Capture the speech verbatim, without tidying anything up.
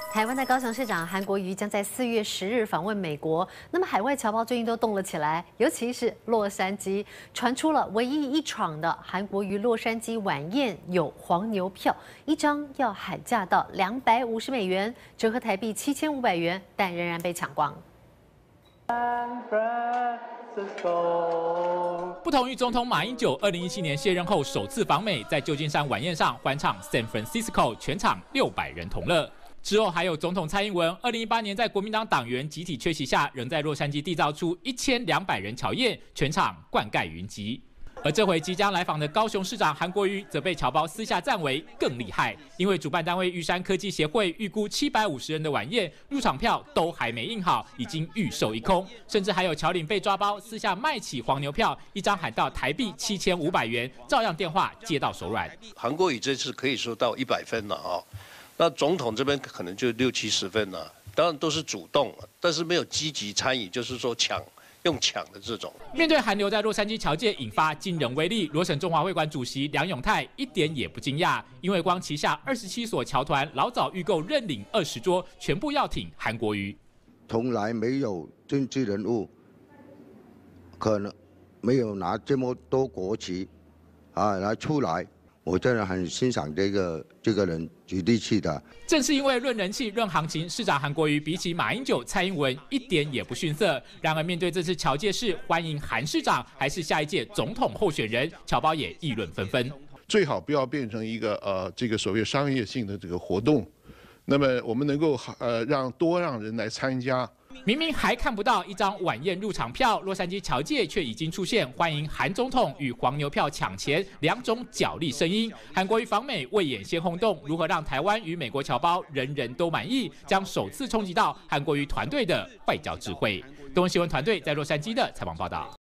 台湾的高雄市长韩国瑜将在四月十日访问美国。那么海外侨胞最近都动了起来，尤其是洛杉矶，传出了唯一一场的韩国瑜洛杉矶晚宴有黄牛票，一张要喊价到两百五十美元，折合台币七千五百元，但仍然被抢光。 不同于总统马英九二零一七年卸任后首次访美，在旧金山晚宴上欢唱 San Francisco， 全场六百人同乐。之后还有总统蔡英文，二零一八年在国民党党员集体缺席下，仍在洛杉矶缔造出一千两百人乔宴，全场灌溉云集。 而这回即将来访的高雄市长韩国瑜，则被侨胞私下赞为更厉害，因为主办单位玉山科技协会预估七百五十人的晚宴，入场票都还没印好，已经预售一空，甚至还有侨领被抓包，私下卖起黄牛票，一张喊到台币七千五百元，照样电话接到手软。 韩国瑜这次可以说到一百分了啊，那总统这边可能就六七十分了，当然都是主动，但是没有积极参与，就是说抢。 用抢的这种， 面对韩流在洛杉矶侨界引发惊人威力，罗省中华会馆主席梁永泰一点也不惊讶，因为光旗下二十七所侨团老早预购认领二十桌，全部要挺韩国瑜。 从来没有政治人物可能没有拿这么多国旗啊来出来。 我真的很欣赏这个这个人举力气的。 正是因为论人气、论行情，市长韩国瑜比起马英九、蔡英文一点也不逊色。然而，面对这次侨界事，欢迎韩市长还是下一届总统候选人，侨胞也议论纷纷。 最好不要变成一个呃这个所谓商业性的这个活动，那么我们能够呃让多让人来参加。 明明还看不到一张晚宴入场票，洛杉矶侨界却已经出现欢迎韩总统与黄牛票抢钱两种角力声音。韩国瑜访美未演先轰动，如何让台湾与美国侨胞人人都满意，将首次冲击到韩国瑜团队的外交智慧。东森新闻团队在洛杉矶的采访报道。